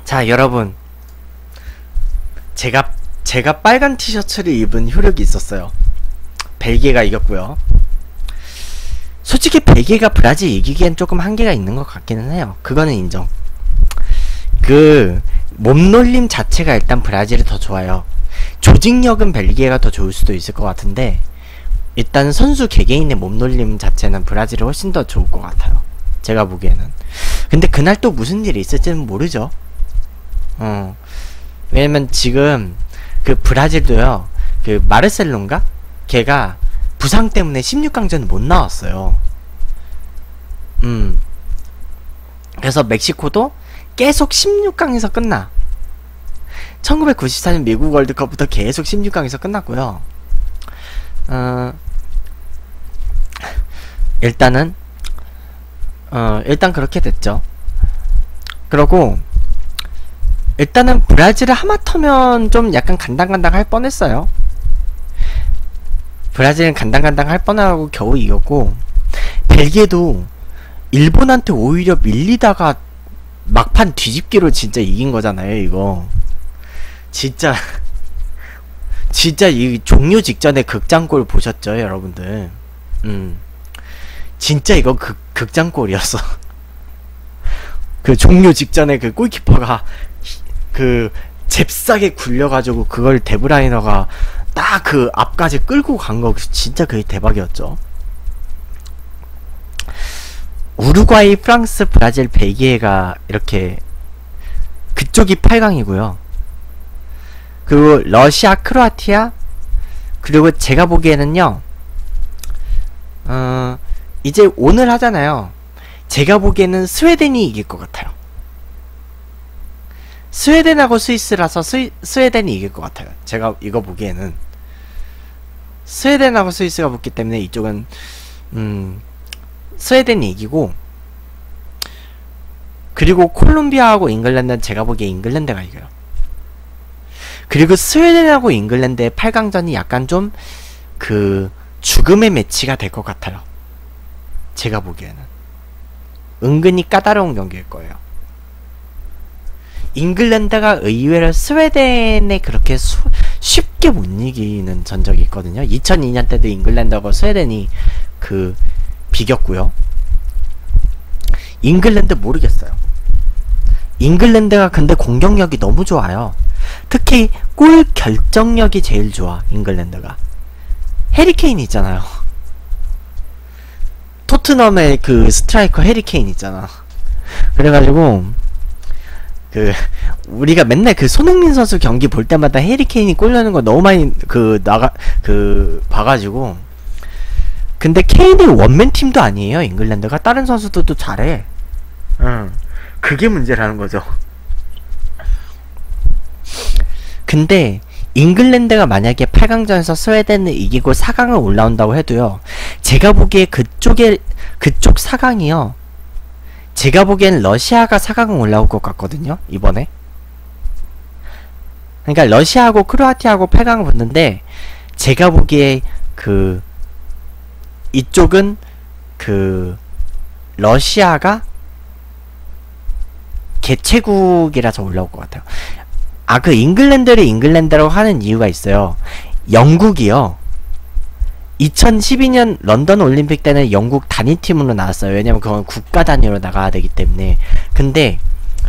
자, 여러분, 제가 빨간 티셔츠를 입은 효력이 있었어요. 벨기에가 이겼고요. 솔직히 벨기에가 브라질 이기기엔 조금 한계가 있는 것 같기는 해요. 그거는 인정. 그 몸놀림 자체가 일단 브라질이 더 좋아요. 조직력은 벨기에가 더 좋을 수도 있을 것 같은데, 일단 선수 개개인의 몸놀림 자체는 브라질이 훨씬 더 좋을 것 같아요, 제가 보기에는. 근데 그날 또 무슨 일이 있을지는 모르죠. 왜냐면 지금 그 브라질도요, 그 마르셀로인가? 걔가 부상 때문에 16강전 못 나왔어요. 그래서 멕시코도 계속 16강에서 끝나. 1994년 미국 월드컵부터 계속 16강에서 끝났고요. 일단 그렇게 됐죠. 그러고 일단은 브라질을 하마터면 좀 약간 간당간당 할 뻔했어요. 브라질은 간당간당 할 뻔하고 겨우 이겼고, 벨기에도 일본한테 오히려 밀리다가 막판 뒤집기로 진짜 이긴 거잖아요, 이거. 진짜 이 종료 직전에 극장골 보셨죠, 여러분들? 진짜 이거 극장골이었어. 그 종료 직전에 그 골키퍼가 그 잽싸게 굴려가지고 그걸 데브라이너가 딱 그 앞까지 끌고 간 거 진짜 그게 대박이었죠. 우루과이, 프랑스, 브라질, 벨기에가 이렇게 그쪽이 8강이고요. 그리고 러시아, 크로아티아, 그리고 제가 보기에는요, 이제 오늘 하잖아요. 제가 보기에는 스웨덴이 이길 것 같아요. 스웨덴하고 스위스라서 스웨덴이 이길 것 같아요. 제가 이거 보기에는 스웨덴하고 스위스가 붙기 때문에 이쪽은 스웨덴이 이기고, 그리고 콜롬비아하고 잉글랜드는 제가 보기에 잉글랜드가 이겨요. 그리고 스웨덴하고 잉글랜드의 8강전이 약간 좀 그 죽음의 매치가 될 것 같아요, 제가 보기에는. 은근히 까다로운 경기일 거예요. 잉글랜드가 의외로 스웨덴에 그렇게 쉽게 못 이기는 전적이 있거든요. 2002년 때도 잉글랜드하고 스웨덴이 비겼고요. 잉글랜드 모르겠어요. 잉글랜드가 근데 공격력이 너무 좋아요. 특히 골 결정력이 제일 좋아, 잉글랜드가. 해리케인 있잖아요. 토트넘의 그 스트라이커 해리케인 있잖아. 그래가지고 우리가 맨날 그 손흥민 선수 경기 볼 때마다 해리케인이 골 넣는 거 너무 많이 봐가지고. 근데 케인이 원맨 팀도 아니에요, 잉글랜드가. 다른 선수들도 잘해. 그게 문제라는 거죠. 근데 잉글랜드가 만약에 8강전에서 스웨덴을 이기고 4강을 올라온다고 해도요, 제가 보기에 그쪽 4강이요, 제가 보기엔 러시아가 4강을 올라올 것 같거든요, 이번에. 그러니까 러시아하고 크로아티아하고 8강을 붙는데, 제가 보기에 이쪽은 러시아가 개최국이라서 올라올 것 같아요. 잉글랜드를 잉글랜드라고 하는 이유가 있어요. 영국이요, 2012년 런던 올림픽 때는 영국 단위팀으로 나왔어요. 왜냐면 그건 국가 단위로 나가야 되기 때문에. 근데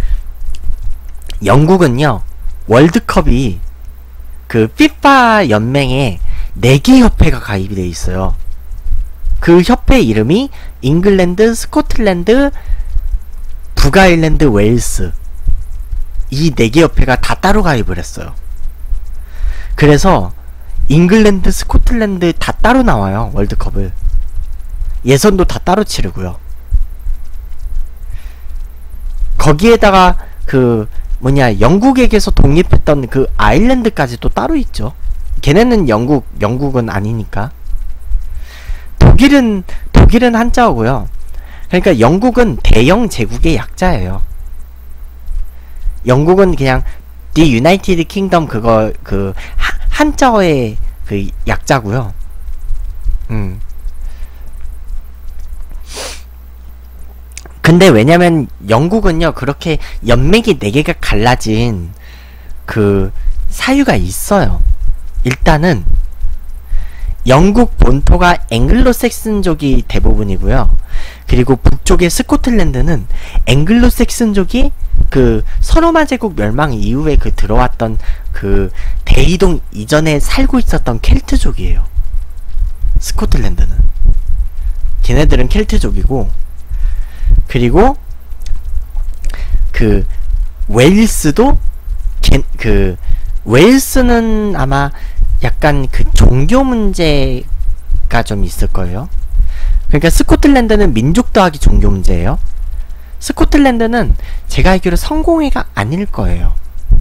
영국은요, 월드컵이 그 FIFA 연맹에 4개 협회가 가입이 돼 있어요. 그 협회 이름이 잉글랜드, 스코틀랜드, 북아일랜드, 웨일스, 이 4개 협회가 다 따로 가입을 했어요. 그래서 잉글랜드, 스코틀랜드 다 따로 나와요, 월드컵을. 예선도 다 따로 치르고요. 거기에다가 영국에게서 독립했던 그 아일랜드까지 또 따로 있죠. 걔네는 영국은 아니니까. 독일은 한자어고요. 그러니까 영국은 대영 제국의 약자예요. 영국은 그냥 The United Kingdom 한자어의 약자고요. 근데 왜냐면 영국은요 그렇게 연맥이 4개가 갈라진 그 사유가 있어요. 일단은 영국 본토가 앵글로색슨족이 대부분이고요. 그리고 북쪽의 스코틀랜드는 앵글로색슨족이 그 서로마 제국 멸망 이후에 그 들어왔던 그 대이동 이전에 살고 있었던 켈트족이에요. 스코틀랜드는 걔네들은 켈트족이고, 그리고 그 웨일스도 그 웨일스는 아마 약간 그 종교 문제가 좀 있을 거예요. 그러니까 스코틀랜드는 민족 더하기 종교 문제예요. 스코틀랜드는 제가 알기로 성공회가 아닐 거예요.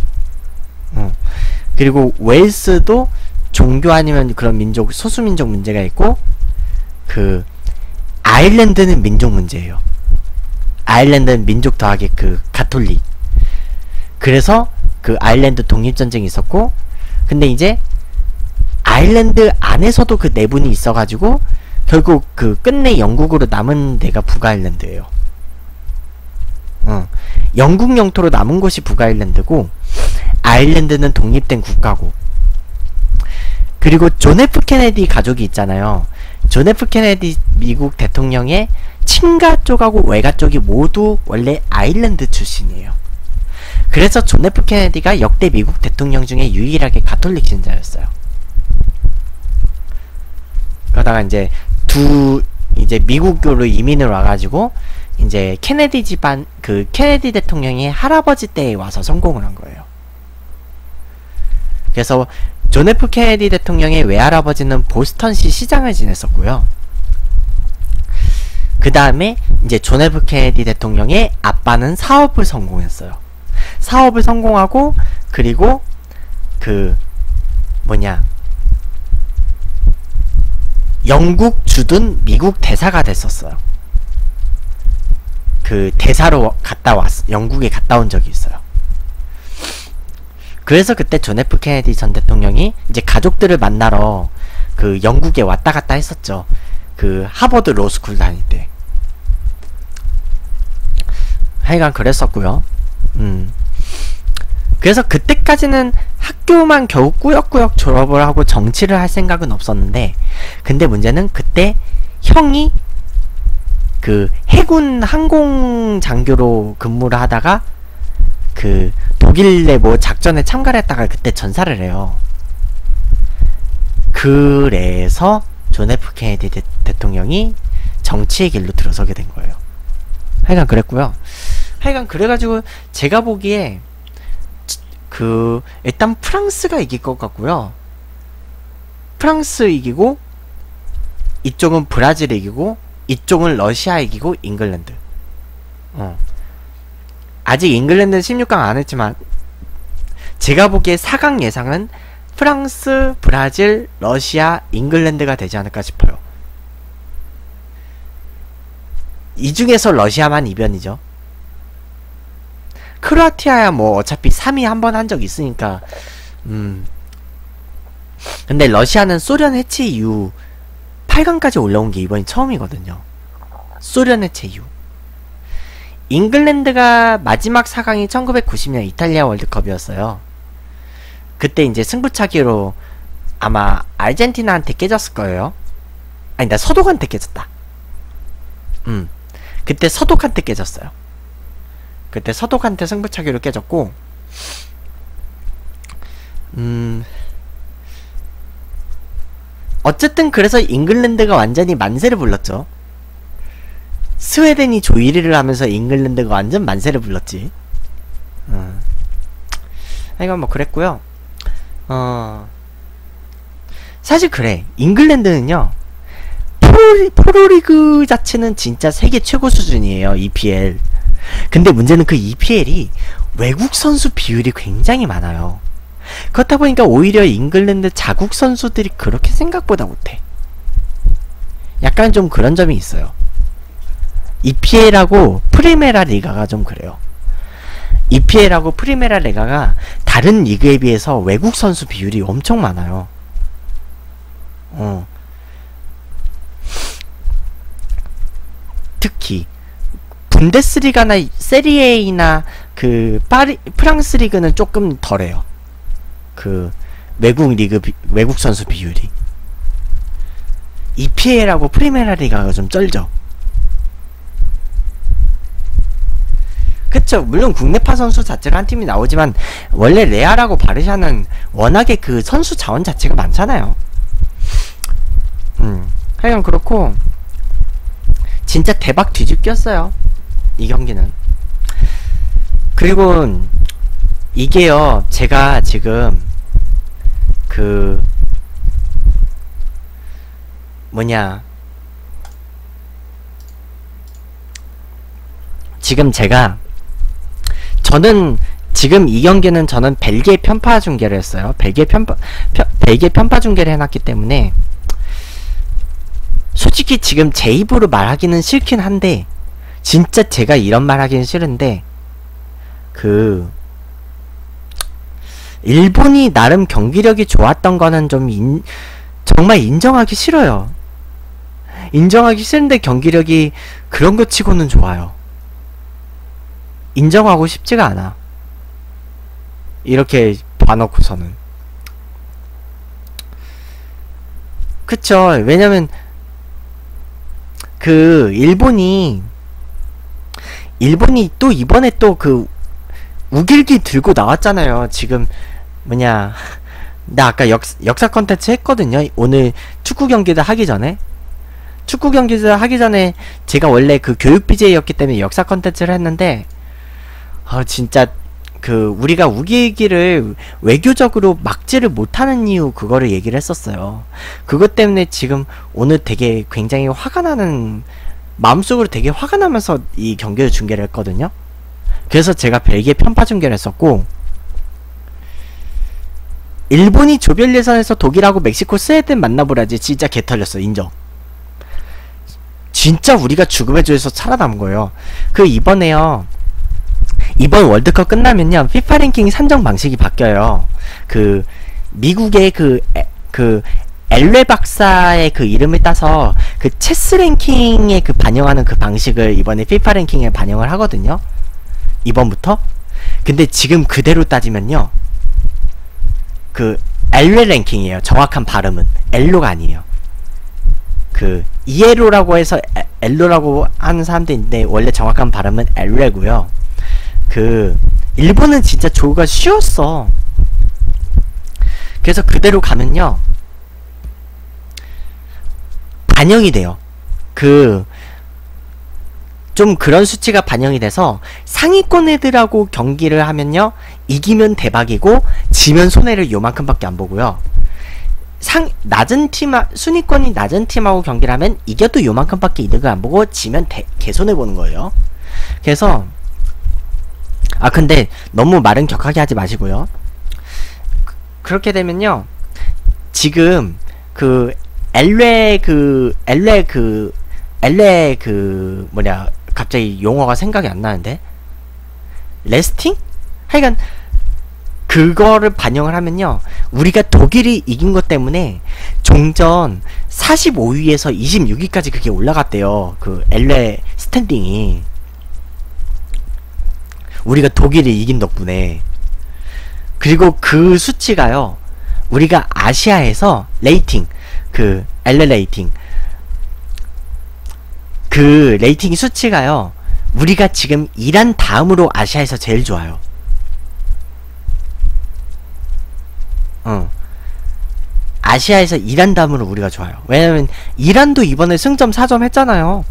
그리고 웨일스도 종교 아니면 그런 민족, 소수민족 문제가 있고, 그 아일랜드는 민족 문제예요. 아일랜드는 민족 더하기 그 가톨릭. 그래서 그 아일랜드 독립전쟁이 있었고, 근데 이제 아일랜드 안에서도 그 내분이 있어가지고 결국 그 끝내 영국으로 남은 데가 북아일랜드예요. 영국 영토로 남은 곳이 북아일랜드고, 아일랜드는 독립된 국가고. 그리고 존 F 케네디 가족이 있잖아요. 존 F 케네디 미국 대통령의 친가 쪽하고 외가 쪽이 모두 원래 아일랜드 출신이에요. 그래서 존 F 케네디가 역대 미국 대통령 중에 유일하게 가톨릭 신자였어요. 그러다가 이제 이제 미국으로 이민을 와가지고 이제 케네디 집안, 그 케네디 대통령이 할아버지 때에 와서 성공을 한 거예요. 그래서 존 F 케네디 대통령의 외할아버지는 보스턴시 시장을 지냈었고요. 그 다음에 이제 존 F 케네디 대통령의 아빠는 사업을 성공했어요. 사업을 성공하고, 그리고 그 뭐냐, 영국 주둔 미국 대사가 됐었어요. 그 대사로 영국에 갔다 온 적이 있어요. 그래서 그때 존 F 케네디 전 대통령이 이제 가족들을 만나러 그 영국에 왔다 갔다 했었죠. 그 하버드 로스쿨 다닐 때. 하여간 그랬었고요. 그래서 그때까지는 학교만 겨우 꾸역꾸역 졸업을 하고 정치를 할 생각은 없었는데, 근데 문제는 그때 형이 그 해군 항공 장교로 근무를 하다가 그 독일의 뭐 작전에 참가를 했다가 그때 전사를 해요. 그래서 존 F 케네디 대통령이 정치의 길로 들어서게 된 거예요. 하여간 그랬고요. 하여간 그래가지고 제가 보기에 그 일단 프랑스가 이길 것 같고요. 프랑스 이기고, 이쪽은 브라질 이기고, 이쪽은 러시아 이기고, 잉글랜드. 아직 잉글랜드는 16강 안 했지만 제가 보기에 4강 예상은 프랑스, 브라질, 러시아, 잉글랜드가 되지 않을까 싶어요. 이 중에서 러시아만 이변이죠. 크로아티아야 뭐 어차피 3위 한 번 한 적 있으니까. 근데 러시아는 소련 해체 이후 8강까지 올라온 게 이번이 처음이거든요. 소련 해체 이후. 잉글랜드가 마지막 4강이 1990년 이탈리아 월드컵이었어요. 그때 이제 승부차기로 아마 아르헨티나한테 깨졌을 거예요. 아니다, 서독한테 깨졌다. 그때 서독한테 깨졌어요. 그때 서독한테 승부차기로 깨졌고, 어쨌든 그래서 잉글랜드가 완전히 만세를 불렀죠. 스웨덴이 조 1위를 하면서 잉글랜드가 완전 만세를 불렀지. 이건 뭐 그랬고요. 사실 그래, 잉글랜드는요 프로리그 자체는 진짜 세계 최고 수준이에요. EPL. 근데 문제는 그 EPL이 외국 선수 비율이 굉장히 많아요. 그렇다 보니까 오히려 잉글랜드 자국 선수들이 그렇게 생각보다 못해. 약간 좀 그런 점이 있어요. EPL하고 프리메라 리가가 좀 그래요. EPL하고 프리메라 리가가 다른 리그에 비해서 외국 선수 비율이 엄청 많아요. 특히 분데스리가나 세리에이나 그 프랑스 리그는 조금 덜해요. 그 외국 선수 비율이. EPL하고 프리메라 리가가 좀 쩔죠. 그쵸. 물론 국내파 선수 자체가 한 팀이 나오지만 원래 레알하고 바르샤는 워낙에 그 선수 자원 자체가 많잖아요. 하여간 그렇고 진짜 대박 뒤집겼어요, 이 경기는. 그리고 이게요, 제가 지금 그 지금 저는 지금 이 경기는 저는 벨기에 편파 중계를 했어요. 벨기에 편파 중계를 해놨기 때문에 솔직히 지금 제 입으로 말하기는 싫긴 한데, 진짜 제가 이런 말 하기는 싫은데, 일본이 나름 경기력이 좋았던 거는 좀 정말 인정하기 싫어요. 인정하기 싫은데 경기력이 그런 거 치고는 좋아요. 인정하고 싶지가 않아. 이렇게 봐놓고서는. 그쵸. 왜냐면 일본이 또 이번에 또 우길기 들고 나왔잖아요. 지금 나 아까 역사 컨텐츠 했거든요. 오늘 축구 경기를 하기 전에 제가 원래 교육 BJ였기 때문에 역사 컨텐츠를 했는데, 진짜 우리가 우길기를 외교적으로 막지를 못하는 이유, 그거를 얘기를 했었어요. 그것 때문에 지금 오늘 되게 굉장히 마음속으로 되게 화가 나면서 이 경기를 중계를 했거든요. 그래서 제가 벨기에 편파 중계를 했었고, 일본이 조별 예선에서 독일하고 멕시코, 스웨덴 만나보라지 진짜 개털렸어. 인정. 진짜 우리가 죽음의 조에서 살아남은 거예요. 이번 월드컵 끝나면요, 피파 랭킹 산정 방식이 바뀌어요. 미국의 엘레 박사의 이름을 따서 체스 랭킹에 반영하는 방식을 이번에 피파 랭킹에 반영을 하거든요. 이번부터. 근데 지금 그대로 따지면요, 엘레 랭킹이에요. 정확한 발음은 엘로가 아니에요. 이에로라고 해서 엘로라고 하는 사람도 있는데 원래 정확한 발음은 엘레고요. 일본은 진짜 조가 쉬웠어. 그래서 그대로 가면요, 반영이 돼요. 좀 그런 수치가 반영이 돼서 상위권 애들하고 경기를 하면요, 이기면 대박이고 지면 손해를 요만큼밖에 안 보고요. 순위권이 낮은 팀하고 경기를 하면 이겨도 요만큼밖에 이득을 안 보고 지면 개손해 보는 거예요. 그래서 근데 너무 말은 격하게 하지 마시고요. 그렇게 되면요, 지금 갑자기 용어가 생각이 안 나는데, 레스팅? 하여간 그거를 반영을 하면요, 우리가 독일이 이긴 것 때문에 종전 45위에서 26위까지 그게 올라갔대요. 엘레 스탠딩이. 우리가 독일이 이긴 덕분에. 그리고 그 수치가요, 우리가 아시아에서 레이팅, 엘레 레이팅, 레이팅 수치가요, 우리가 지금 이란 다음으로 아시아에서 제일 좋아요. 아시아에서 이란 다음으로 우리가 좋아요. 왜냐면 이란도 이번에 승점 4점 했잖아요.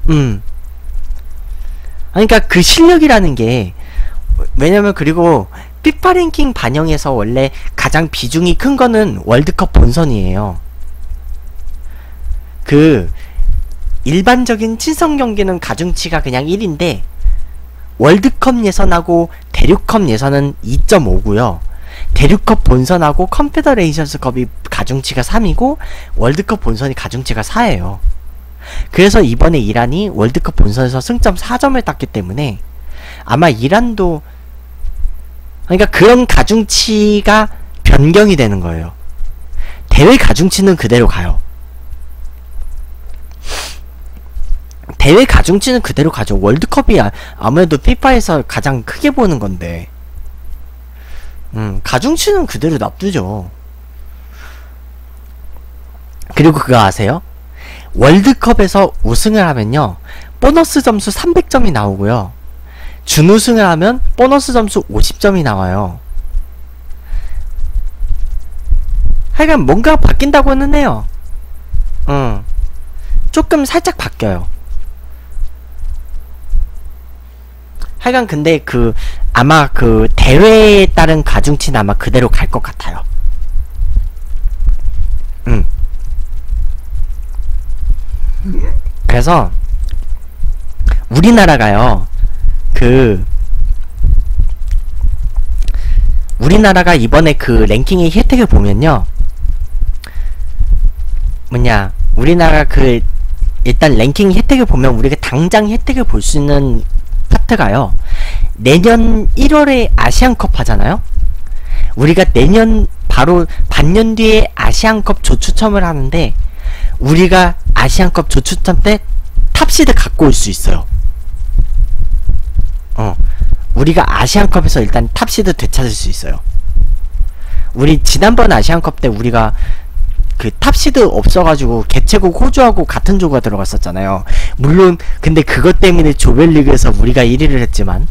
그러니까 실력이라는 게, 왜냐면 그리고 피파 랭킹 반영에서 원래 가장 비중이 큰 거는 월드컵 본선이에요. 일반적인 친선 경기는 가중치가 그냥 1인데 월드컵 예선하고 대륙컵 예선은 2.5고요. 대륙컵 본선하고 컨페더레이션스컵이 가중치가 3이고 월드컵 본선이 가중치가 4예요. 그래서 이번에 이란이 월드컵 본선에서 승점 4점을 땄기 때문에 아마 이란도, 그러니까 그런 가중치가 변경이 되는 거예요. 대회 가중치는 그대로 가요. 대회 가중치는 그대로 가죠. 월드컵이 아무래도 피파에서 가장 크게 보는 건데. 가중치는 그대로 놔두죠. 그리고 그거 아세요? 월드컵에서 우승을 하면요, 보너스 점수 300점이 나오고요, 준우승을 하면 보너스 점수 50점이 나와요. 하여간 뭔가 바뀐다고는 해요. 조금 살짝 바뀌어요. 하여간 근데 아마 대회에 따른 가중치는 아마 그대로 갈 것 같아요. 그래서 우리나라가요, 우리나라가 이번에 랭킹의 혜택을 보면요, 우리나라 일단 랭킹 혜택을 보면 우리가 당장 혜택을 볼 수 있는 파트가요, 내년 1월에 아시안컵 하잖아요. 우리가 내년 바로 반년 뒤에 아시안컵 조추첨을 하는데, 우리가 아시안컵 조추첨 때 탑시드 갖고 올 수 있어요. 우리가 아시안컵에서 일단 탑시드 되찾을 수 있어요. 우리 지난번 아시안컵 때 우리가 탑시드 없어가지고 개최국 호주하고 같은 조가 들어갔었잖아요. 물론 근데 그것 때문에 조별리그에서 우리가 1위를 했지만,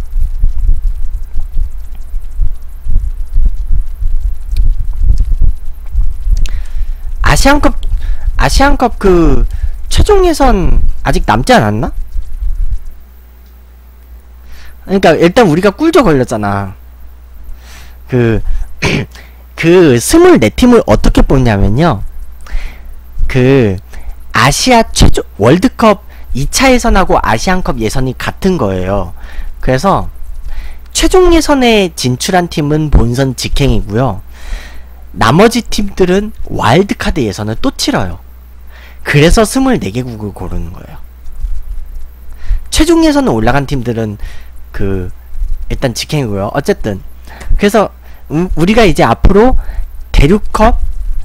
아시안컵 최종 예선 아직 남지 않았나? 그러니까 일단 우리가 꿀조 걸렸잖아. 24팀을 어떻게 뽑냐면요, 아시아 최종 월드컵 2차 예선하고 아시안컵 예선이 같은 거예요. 그래서 최종 예선에 진출한 팀은 본선 직행이고요, 나머지 팀들은 와일드카드 예선을 또 치러요. 그래서 24개국을 고르는 거예요. 최종 예선에 올라간 팀들은 일단 직행이고요. 어쨌든 그래서 우리가 이제 앞으로 대륙컵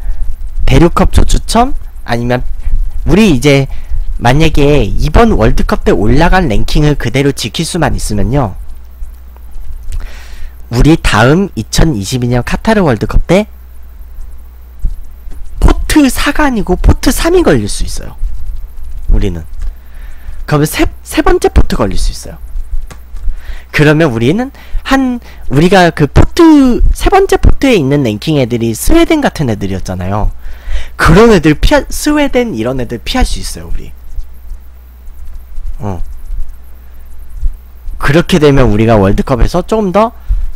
조추첨, 아니면 우리 이제 만약에 이번 월드컵 때 올라간 랭킹을 그대로 지킬 수만 있으면요, 우리 다음 2022년 카타르 월드컵 때 포트 4가 아니고 포트 3이 걸릴 수 있어요. 우리는 그러면 세 번째 포트 걸릴 수 있어요. 그러면 우리는 우리가 세 번째 포트에 있는 랭킹 애들이 스웨덴 같은 애들이었잖아요. 그런 애들 스웨덴 이런 애들 피할 수 있어요, 우리. 그렇게 되면 우리가 월드컵에서 조금 더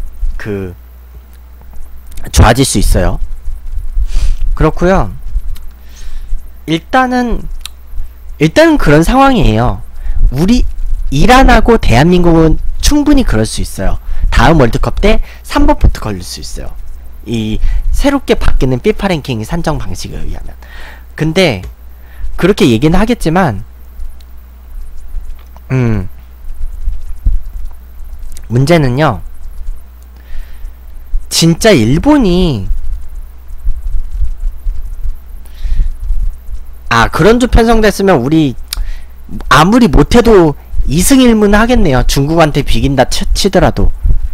좋아질 수 있어요. 그렇고요. 일단은 그런 상황이에요. 이란하고 대한민국은 충분히 그럴 수 있어요. 다음 월드컵 때 3번 포트 걸릴 수 있어요. 이 새롭게 바뀌는 피파 랭킹 산정 방식에 의하면. 근데 그렇게 얘기는 하겠지만, 문제는요, 진짜 일본이 그런 조 편성됐으면 우리 아무리 못해도 2승 1무 하겠네요. 중국한테 비긴다 치더라도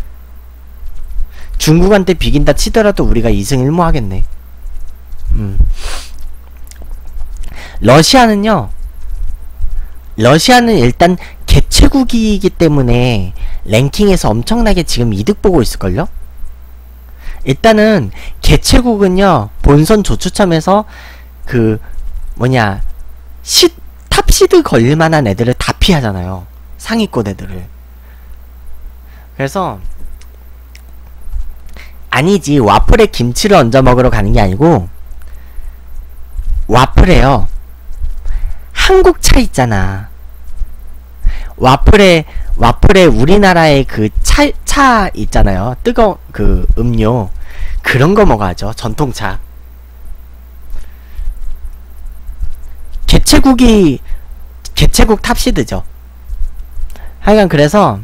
우리가 2승 1무 하겠네. 러시아는 일단 개최국이기 때문에 랭킹에서 엄청나게 지금 이득 보고 있을걸요? 일단은 개최국은요, 본선 조추첨에서 탑시드 걸릴만한 애들을 다 피하잖아요. 상위권 애들을. 그래서 아니지, 와플에 김치를 얹어 먹으러 가는 게 아니고, 와플에요, 한국 차 있잖아. 와플에 우리나라의 차 있잖아요. 뜨거운 음료. 그런 거 먹어야죠. 전통차. 개최국 탑시드죠. 하여간 그래서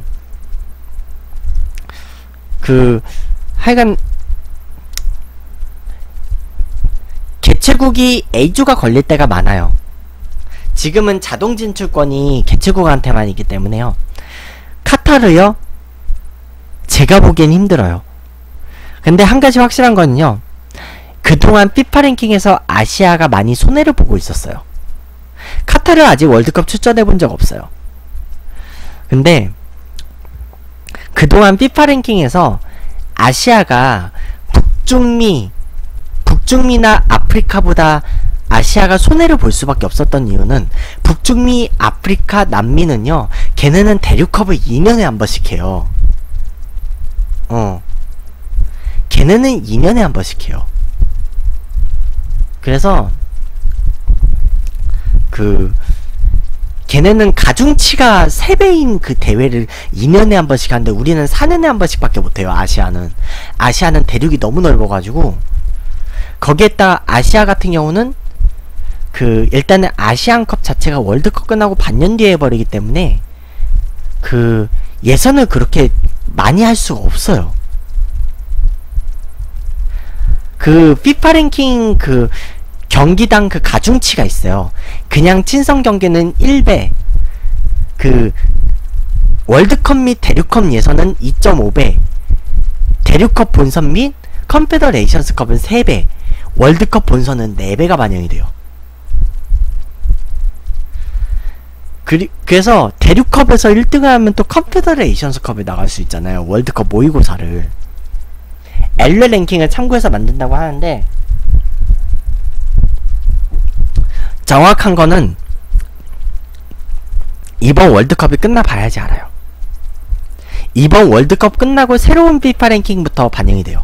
하여간 개최국이 A조가 걸릴 때가 많아요. 지금은 자동 진출권이 개최국한테만 있기 때문에요. 카타르요? 제가 보기엔 힘들어요. 근데 한 가지 확실한 거는요. 그동안 피파 랭킹에서 아시아가 많이 손해를 보고 있었어요. 카타르 아직 월드컵 출전해 본 적 없어요. 근데 그동안 피파 랭킹에서 아시아가 북중미나 아프리카보다 아시아가 손해를 볼 수밖에 없었던 이유는 북중미, 아프리카, 남미는요. 걔네는 대륙컵을 2년에 한 번씩 해요. 걔네는 2년에 한 번씩 해요. 그래서 걔네는 가중치가 3배인 그 대회를 2년에 한 번씩 하는데 우리는 4년에 한 번씩 밖에 못해요. 아시아는 대륙이 너무 넓어가지고 거기에다가 아시아 같은 경우는 일단은 아시안컵 자체가 월드컵 끝나고 반년 뒤에 해버리기 때문에 예선을 그렇게 많이 할 수가 없어요. 피파 랭킹 경기당 가중치가 있어요. 그냥 친선 경기는 1배, 월드컵 및 대륙컵 예선은 2.5배, 대륙컵 본선 및 컨페더레이션스컵은 3배, 월드컵 본선은 4배가 반영이 돼요. 그래서 대륙컵에서 1등을 하면 또 컨페더레이션스컵에 나갈 수 있잖아요. 월드컵 모의고사를. 엘레 랭킹을 참고해서 만든다고 하는데 정확한 거는 이번 월드컵이 끝나봐야지 알아요. 이번 월드컵 끝나고 새로운 피파 랭킹부터 반영이 돼요.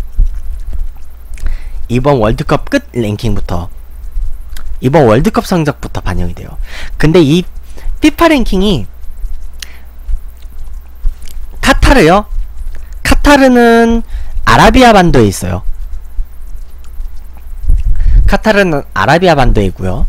이번 월드컵 끝 랭킹부터, 이번 월드컵 성적부터 반영이 돼요. 근데 이 피파 랭킹이 카타르요? 카타르는 아라비아 반도에 있어요. 카타르는 아라비아 반도에 있고요.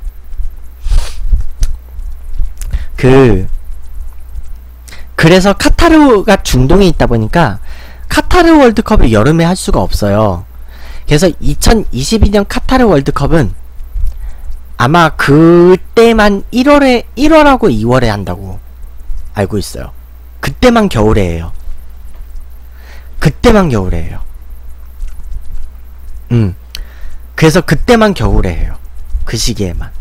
그래서 카타르가 중동에 있다 보니까 카타르 월드컵을 여름에 할 수가 없어요. 그래서 2022년 카타르 월드컵은 아마 그때만 1월하고 2월에 한다고 알고 있어요. 그때만 겨울에 해요. 그때만 겨울에 해요. 그래서 그때만 겨울에 해요. 그 시기에만.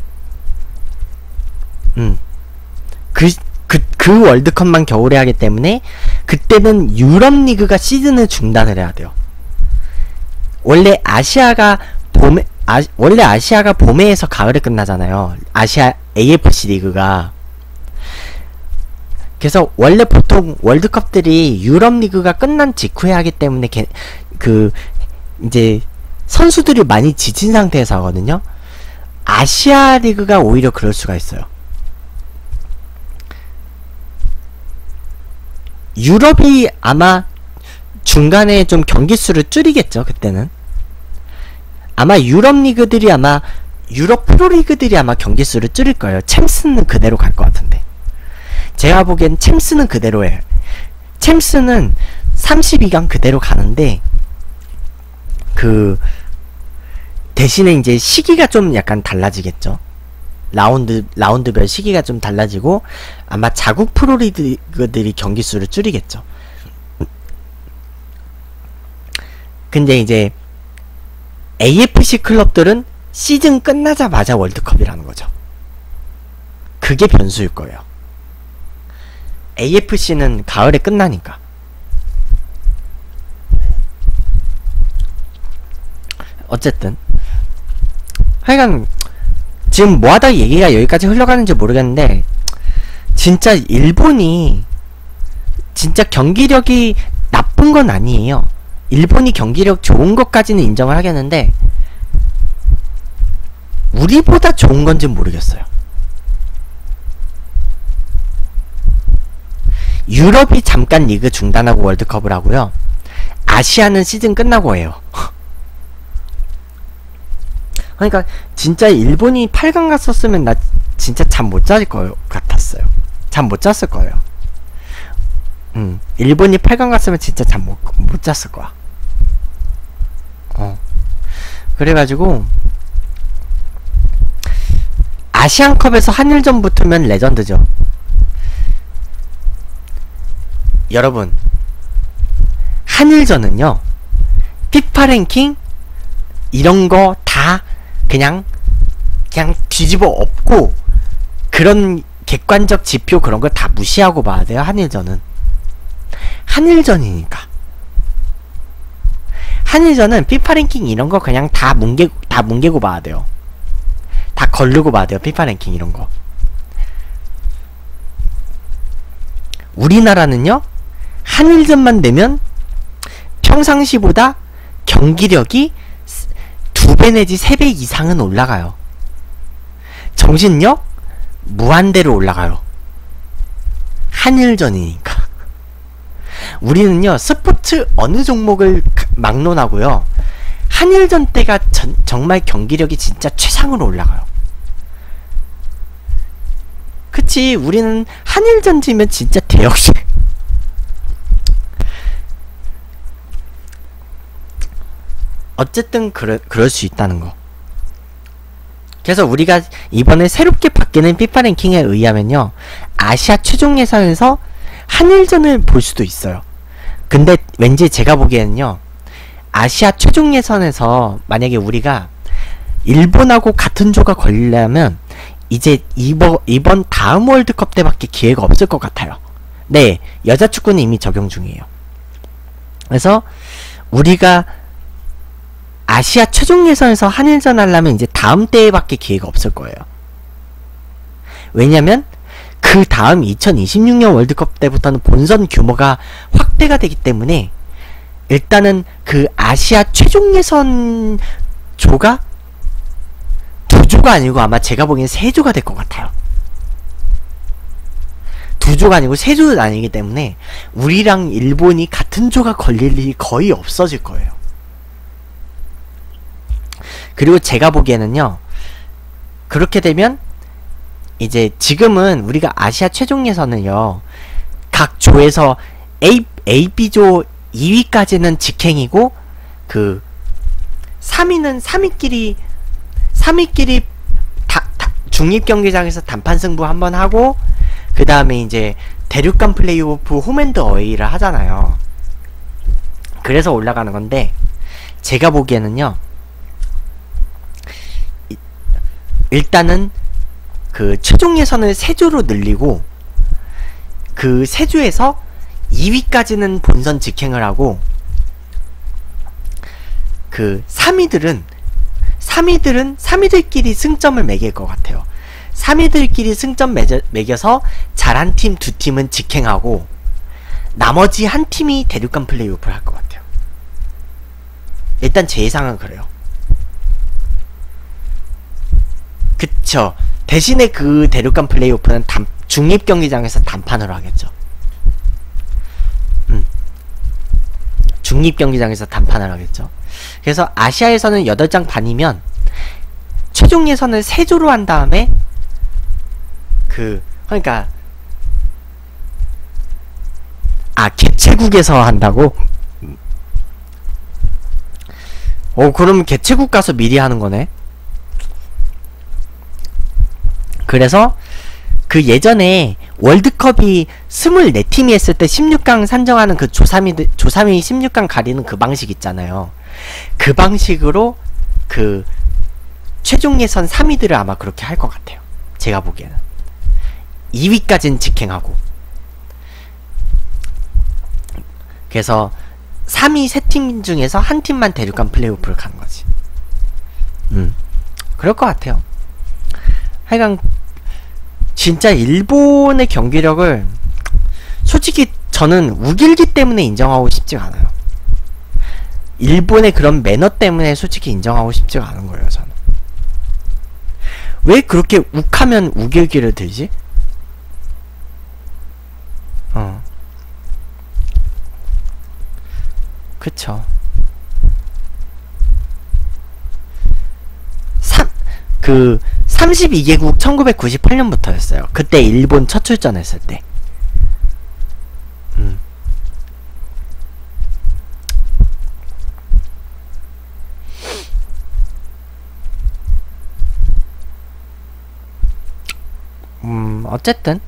그 월드컵만 겨울에 하기 때문에 그때는 유럽 리그가 시즌을 중단을 해야 돼요. 원래 아시아가 봄에 해서 가을에 끝나잖아요. 아시아 AFC 리그가. 그래서 원래 보통 월드컵들이 유럽 리그가 끝난 직후에 하기 때문에 이제 선수들이 많이 지친 상태에서 하거든요. 아시아 리그가 오히려 그럴 수가 있어요. 유럽이 아마 중간에 좀 경기 수를 줄이겠죠. 그때는 아마 유럽 프로리그들이 아마 경기 수를 줄일 거예요. 챔스는 그대로 갈 것 같은데, 제가 보기엔 챔스는 그대로 해요. 챔스는 32강 그대로 가는데 대신에 이제 시기가 좀 약간 달라지겠죠. 라운드별 시기가 좀 달라지고 아마 자국 프로리그들이 경기 수를 줄이겠죠. 근데 이제 AFC 클럽들은 시즌 끝나자마자 월드컵이라는 거죠. 그게 변수일 거예요. AFC는 가을에 끝나니까. 어쨌든 하여간 지금 뭐하다 얘기가 여기까지 흘러가는지 모르겠는데, 진짜 일본이 진짜 경기력이 나쁜 건 아니에요. 일본이 경기력 좋은 것까지는 인정을 하겠는데 우리보다 좋은 건지는 모르겠어요. 유럽이 잠깐 리그 중단하고 월드컵을 하고요. 아시아는 시즌 끝나고 해요. 그러니까 진짜 일본이 8강 갔었으면 나 진짜 잠 못 잘 거 같았어요. 잠 못 잤을 거예요. 일본이 8강 갔으면 진짜 잠 못 잤을 거야. 그래가지고 아시안컵에서 한일전 붙으면 레전드죠. 여러분, 한일전은요, 피파 랭킹 이런 거 다 그냥 뒤집어 엎고, 그런 객관적 지표 그런 걸 다 무시하고 봐야 돼요. 한일전은 한일전이니까. 한일전은 피파 랭킹 이런 거 그냥 다 뭉개고 봐야 돼요. 다 걸르고 봐야 돼요. 피파 랭킹 이런 거. 우리나라는요, 한일전만 되면 평상시보다 경기력이 2배 내지 3배 이상은 올라가요. 정신력 무한대로 올라가요. 한일전이니까. 우리는요, 스포츠 어느 종목을 막론하고요, 한일전 때가 정말 경기력이 진짜 최상으로 올라가요. 그치, 우리는 한일전 지면 진짜 대역시. 어쨌든 그럴 수 있다는 거. 그래서 우리가 이번에 새롭게 바뀌는 피파 랭킹에 의하면요, 아시아 최종 예선에서 한일전을 볼 수도 있어요. 근데 왠지 제가 보기에는요, 아시아 최종 예선에서 만약에 우리가 일본하고 같은 조가 걸리려면 이제 이번 다음 월드컵 때밖에 기회가 없을 것 같아요. 네, 여자 축구는 이미 적용 중이에요. 그래서 우리가 아시아 최종 예선에서 한일전 하려면 이제 다음 때밖에 기회가 없을 거예요. 왜냐면 그 다음 2026년 월드컵 때부터는 본선 규모가 확대가 되기 때문에 일단은 그 아시아 최종 예선 조가 2조가 아니고 아마 제가 보기엔 3조가 될 것 같아요. 2조가 아니고 3조도 아니기 때문에 우리랑 일본이 같은 조가 걸릴 일이 거의 없어질 거예요. 그리고 제가 보기에는요, 그렇게 되면 이제 지금은 우리가 아시아 최종 예선은요, 각 조에서 A, B조 2위까지는 직행이고, 그 3위는 3위끼리 중립경기장에서 단판 승부 한번 하고, 그 다음에 이제 대륙간 플레이오프 홈앤드 어웨이를 하잖아요. 그래서 올라가는 건데, 제가 보기에는요, 일단은 그 최종 예선을 3조로 늘리고, 그 3조에서 2위까지는 본선 직행을 하고, 그 3위들끼리 승점을 매길 것 같아요. 3위들끼리 승점 매겨서 잘한 팀 2팀은 직행하고, 나머지 한 팀이 대륙간 플레이오프를 할 것 같아요. 일단 제 예상은 그래요. 그쵸. 대신에 그 대륙간 플레이오프는 중립경기장에서 단판으로 하겠죠. 중립경기장에서 단판을 하겠죠. 그래서 아시아에서는 8장 반이면 최종 예선을 3조로 한 다음에 그러니까 개최국에서 한다고? 그럼 개최국 가서 미리 하는 거네. 그래서 그 예전에 월드컵이 24팀이 했을 때 16강 산정하는 그 조3위 16강 가리는 그 방식 있잖아요. 그 방식으로 그 최종 예선 3위들을 아마 그렇게 할 것 같아요. 제가 보기에는 2위까지는 직행하고, 그래서 3위 3팀 중에서 한 팀만 대륙간 플레이오프를 가는 거지. 그럴 것 같아요. 하여간 진짜 일본의 경기력을 솔직히 저는 우길기 때문에 인정하고 싶지가 않아요. 일본의 그런 매너 때문에 솔직히 인정하고 싶지가 않은 거예요. 저는 왜 그렇게 욱하면 우길기를 들지? 그쵸. 32개국 1998년부터였어요. 그때 일본 첫 출전했을 때. 어쨌든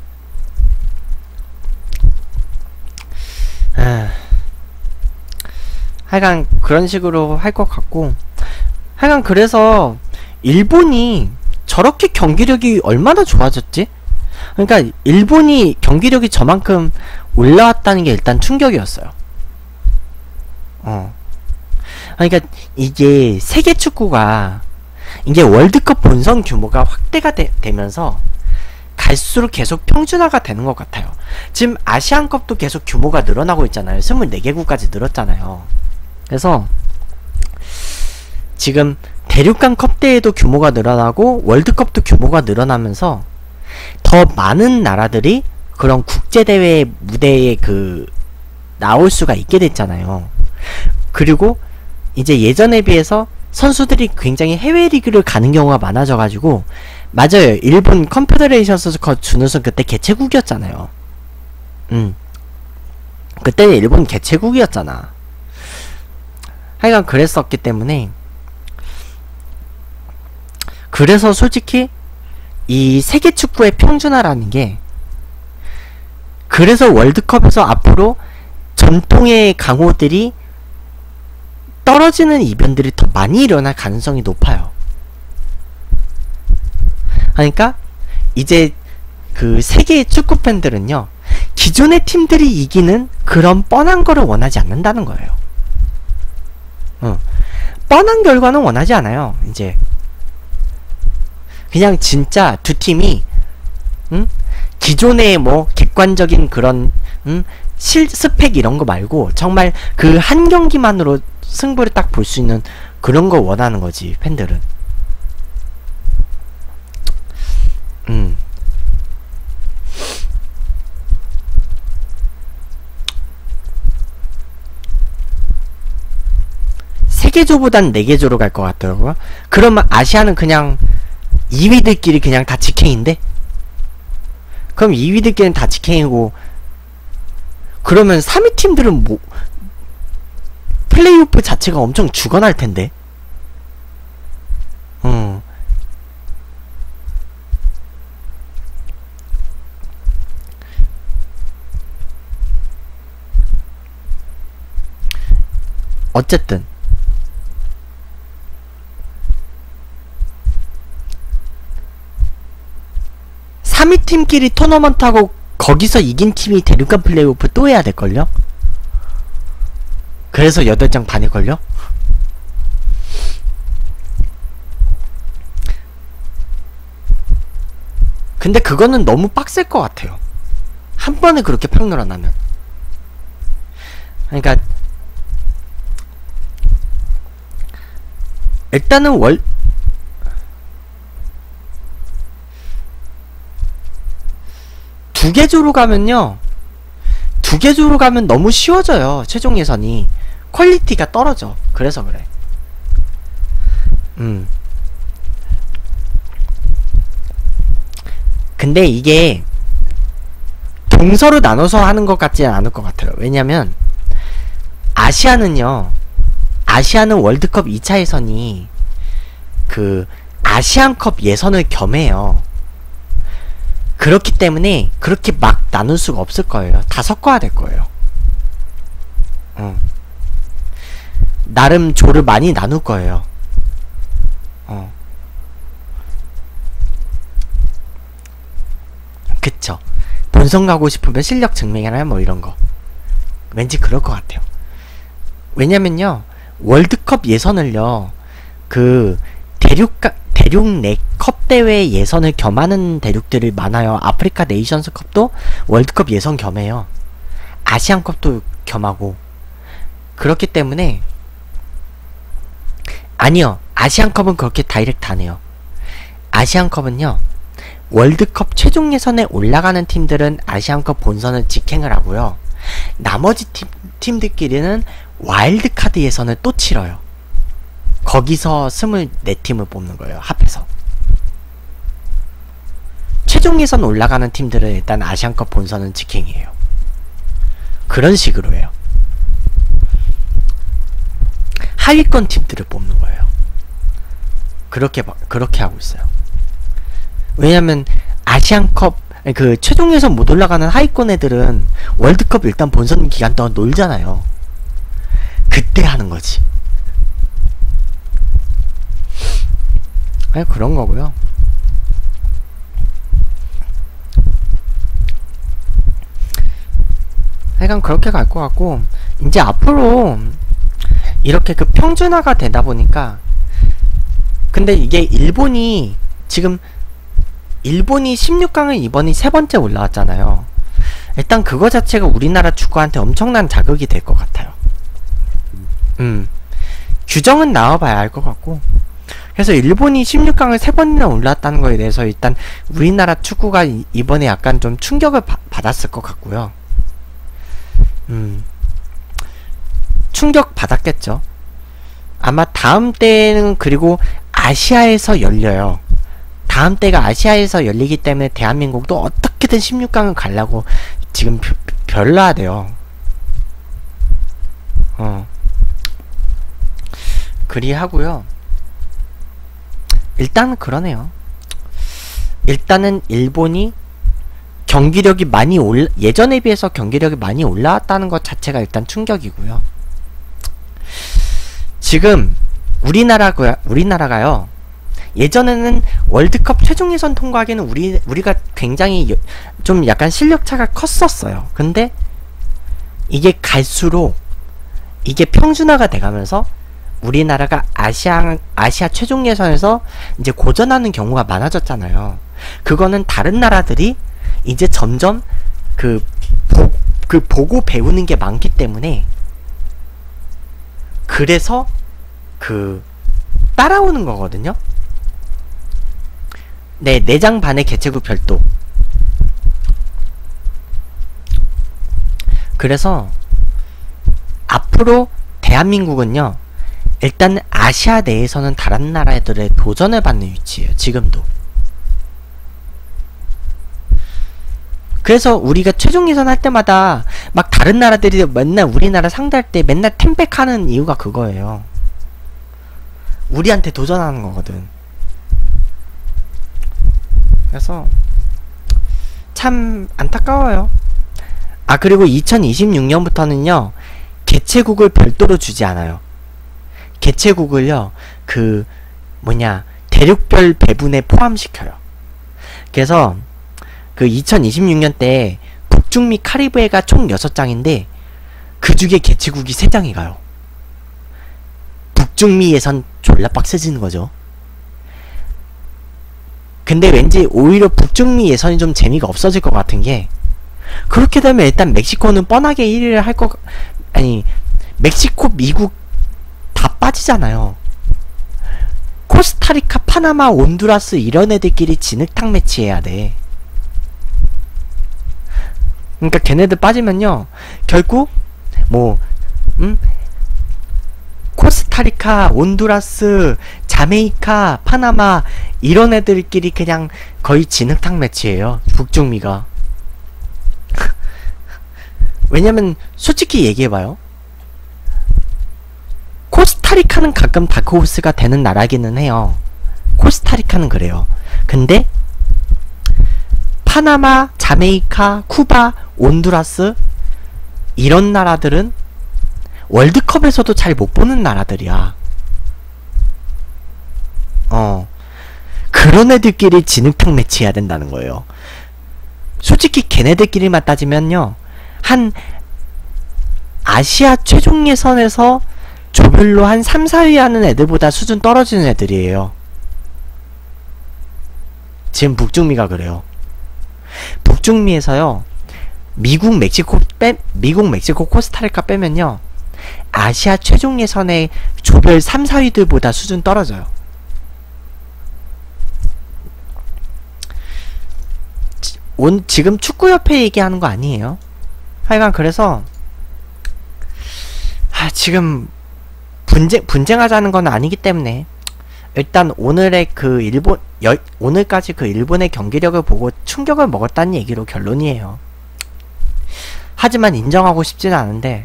하여간 그런 식으로 할 것 같고, 하여간 그래서 일본이 저렇게 경기력이 얼마나 좋아졌지? 그러니까 일본이 경기력이 저만큼 올라왔다는 게 일단 충격이었어요. 그러니까 이게 세계 축구가 이게 월드컵 본선 규모가 확대가 되면서 갈수록 계속 평준화가 되는 것 같아요. 지금 아시안컵도 계속 규모가 늘어나고 있잖아요. 24개국까지 늘었잖아요. 그래서 지금 대륙간 컵대회도 규모가 늘어나고 월드컵도 규모가 늘어나면서 더 많은 나라들이 그런 국제대회 무대에 나올 수가 있게 됐잖아요. 그리고 이제 예전에 비해서 선수들이 굉장히 해외 리그를 가는 경우가 많아져가지고, 맞아요. 일본 컨페더레이션스 컵 준우승 그때 개최국이었잖아요. 그때 일본 개최국이었잖아. 하여간 그랬었기 때문에, 그래서 솔직히 이 세계 축구의 평준화라는 게, 그래서 월드컵에서 앞으로 전통의 강호들이 떨어지는 이변들이 더 많이 일어날 가능성이 높아요. 그러니까 이제 그 세계의 축구 팬들은요, 기존의 팀들이 이기는 그런 뻔한 거를 원하지 않는다는 거예요. 뻔한 결과는 원하지 않아요. 이제 그냥 진짜 두 팀이 기존의 뭐 객관적인 그런 스펙 이런 거 말고 정말 그 한 경기만으로 승부를 딱 볼 수 있는 그런 거 원하는 거지, 팬들은. 세계조보단 네개조로 갈 것 같더라고요. 그러면 아시아는 그냥 2위들끼리 그냥 다 직행인데? 그럼 2위들끼리는 다 직행이고, 그러면 3위 팀들은 뭐 플레이오프 자체가 엄청 죽어날 텐데. 어쨌든 3위 팀끼리 토너먼트하고 거기서 이긴 팀이 대륙간 플레이오프 또 해야 될걸요? 그래서 8장 반일걸요? 근데 그거는 너무 빡셀 것 같아요. 한 번에 그렇게 팍 늘어나면. 그러니까 일단은 두 개 조로 가면요, 두 개 조로 가면 너무 쉬워져요. 최종 예선이 퀄리티가 떨어져. 그래서 그래. 근데 이게 동서로 나눠서 하는 것 같지는 않을 것 같아요. 왜냐면 아시아는 월드컵 2차 예선이 그 아시안컵 예선을 겸해요. 그렇기 때문에 그렇게 막 나눌 수가 없을 거예요. 다 섞어야 될 거예요. 나름 조를 많이 나눌 거예요. 그쵸. 본선 가고 싶으면 실력 증명이나 뭐 이런 거. 왠지 그럴 것 같아요. 왜냐면요, 월드컵 예선을요, 그 대륙 내 컵 대회 예선을 겸하는 대륙들이 많아요. 아프리카 네이션스 컵도 월드컵 예선 겸해요. 아시안컵도 겸하고. 그렇기 때문에, 아니요, 아시안컵은 그렇게 다이렉트 안 해요. 아시안컵은요, 월드컵 최종 예선에 올라가는 팀들은 아시안컵 본선을 직행을 하고요, 나머지 팀들끼리는 와일드카드 예선을 또 치러요. 거기서 24팀을 뽑는 거예요. 합해서. 최종 예선 올라가는 팀들은 일단 아시안컵 본선은 직행이에요. 그런 식으로 해요. 하위권 팀들을 뽑는 거예요. 그렇게 하고 있어요. 왜냐면 아시안컵 그 최종 예선 못 올라가는 하위권 애들은 월드컵 일단 본선 기간 동안 놀잖아요. 그때 하는 거지. 아니 그런 거고요. 하여간 그렇게 갈 것 같고, 이제 앞으로 이렇게 그 평준화가 되다 보니까, 근데 이게 일본이 지금 16강을 이번이 세 번째 올라왔잖아요. 일단 그거 자체가 우리나라 축구한테 엄청난 자극이 될 것 같아요. 규정은 나와봐야 알 것 같고, 그래서 일본이 16강을 세 번이나 올라왔다는 거에 대해서 일단 우리나라 축구가 이번에 약간 좀 충격을 받았을 것 같고요. 충격 받았겠죠. 아마 다음 때는 그리고 아시아에서 열려요. 다음 때가 아시아에서 열리기 때문에 대한민국도 어떻게든 16강을 가려고 지금 별나야 돼요. 그리 하고요. 일단은 그러네요. 일단은 일본이 경기력이 많이 예전에 비해서 경기력이 많이 올라왔다는 것 자체가 일단 충격이고요. 지금 우리나라가요. 예전에는 월드컵 최종 예선 통과하기는 우리가 굉장히 좀 약간 실력 차가 컸었어요. 근데 이게 갈수록 이게 평준화가 돼가면서 우리나라가 아시아 최종 예선에서 이제 고전하는 경우가 많아졌잖아요. 그거는 다른 나라들이 이제 점점 보고 배우는 게 많기 때문에, 그래서 따라오는 거거든요. 네, 내장 반의 개체구 별도. 그래서 앞으로 대한민국은요, 일단 아시아 내에서는 다른 나라들의 도전을 받는 위치예요. 지금도. 그래서 우리가 최종 예선 할 때마다 막 다른 나라들이 맨날 우리나라 상대할 때 맨날 템백하는 이유가 그거예요. 우리한테 도전하는 거거든. 그래서 참 안타까워요. 아, 그리고 2026년부터는요 개최국을 별도로 주지 않아요. 개최국을요 대륙별 배분에 포함시켜요. 그래서 2026년 때 북중미 카리브해가 총 6장인데 그 중에 개최국이 3장이 가요. 북중미 예선 졸라 빡세지는 거죠. 근데 왠지 오히려 북중미 예선이 좀 재미가 없어질 것 같은 게, 그렇게 되면 일단 멕시코는 뻔하게 1위를 할 거, 아니 멕시코, 미국 다 빠지잖아요. 코스타리카, 파나마, 온두라스 이런 애들끼리 진흙탕 매치해야 돼. 그러니까 걔네들 빠지면요 결국 코스타리카, 온두라스, 자메이카, 파나마 이런 애들끼리 그냥 거의 진흙탕 매치예요. 북중미가. 왜냐면 솔직히 얘기해봐요. 코스타리카는 가끔 다크호스가 되는 나라기는 해요. 코스타리카는 그래요. 근데 파나마, 자메이카, 쿠바, 온두라스 이런 나라들은 월드컵에서도 잘 못 보는 나라들이야. 그런 애들끼리 진흙탕 매치해야 된다는 거예요. 솔직히 걔네들끼리만 따지면요, 한 아시아 최종 예선에서 조별로 한 3, 4위 하는 애들보다 수준 떨어지는 애들이에요. 지금 북중미가 그래요. 북중미에서요 미국, 멕시코, 코스타리카 빼면요 아시아 최종 예선의 조별 3, 4위들보다 수준 떨어져요. 지금 축구협회 얘기하는 거 아니에요. 하여간 그래서 지금 분쟁하자는 건 아니기 때문에 일단 오늘의 오늘까지 일본의 경기력을 보고 충격을 먹었다는 얘기로 결론이에요. 하지만 인정하고 싶지는 않은데,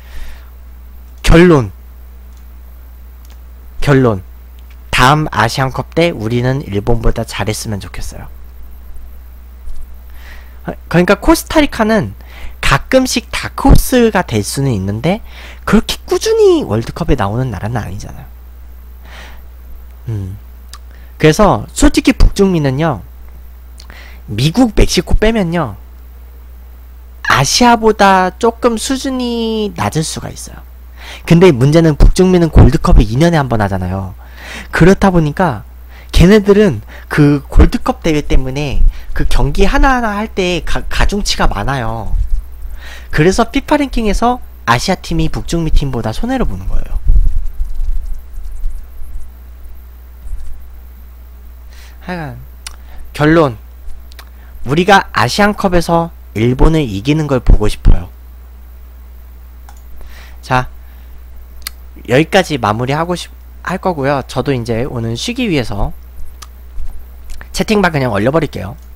결론 다음 아시안컵 때 우리는 일본보다 잘했으면 좋겠어요. 그러니까 코스타리카는 가끔씩 다크호스가 될 수는 있는데 그렇게 꾸준히 월드컵에 나오는 나라는 아니잖아요. 그래서 솔직히 북중미는요, 미국, 멕시코 빼면요, 아시아보다 조금 수준이 낮을 수가 있어요. 근데 문제는 북중미는 골드컵을 2년에 한 번 하잖아요. 그렇다 보니까 걔네들은 그 골드컵 대회 때문에 그 경기 하나하나 할 때 가중치가 많아요. 그래서 피파 랭킹에서 아시아 팀이 북중미 팀보다 손해를 보는 거예요. 하여간 결론, 우리가 아시안컵에서 일본을 이기는 걸 보고 싶어요. 자, 여기까지 마무리하고 할 거고요. 저도 이제 오늘 쉬기 위해서 채팅방 그냥 올려버릴게요.